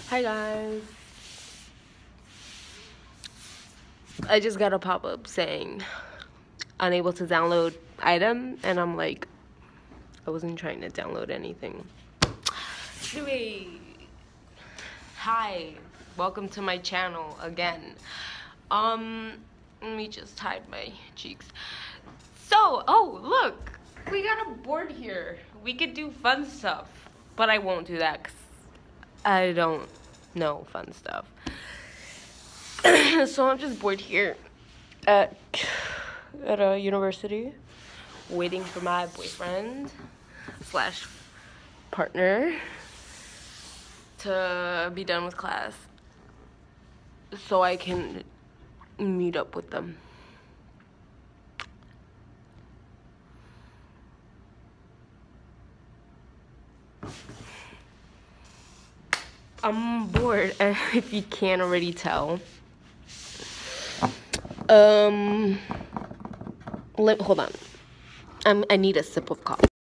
Hi guys. I just got a pop-up saying unable to download item, and I'm like, I wasn't trying to download anything. Anyway, hi, welcome to my channel again. Let me just hide my cheeks. So, oh look, we got a board here. We could do fun stuff, but I won't do that 'cause I don't know fun stuff. So I'm just bored here at a university, waiting for my boyfriend slash partner to be done with class so I can meet up with them. I'm bored, if you can't already tell. Hold on. I need a sip of coffee.